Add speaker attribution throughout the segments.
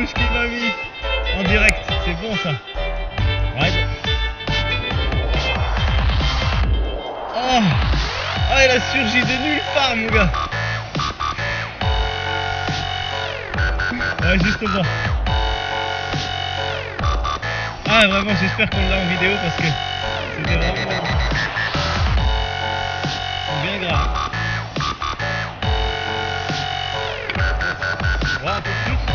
Speaker 1: touche qu'il m'a mis en direct. C'est bon ça. Ouais. Oh, ah, il a surgi de nulle part, mon gars. Ouais, juste au bord. Ah, vraiment, j'espère qu'on l'a en vidéo parce que c'était vraiment bien grave. Ouais, un peu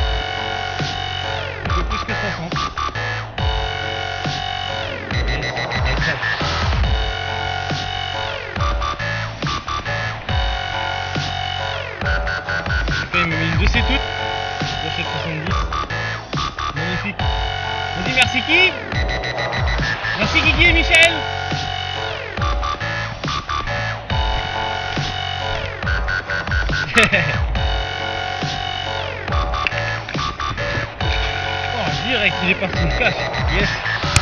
Speaker 1: plus que 60. Il m'a mis une de ses toutes. J'achète 70. Magnifique. On dit merci qui? Merci Guigui et Michel. Oh, direct, il est parti. Cache. Yes.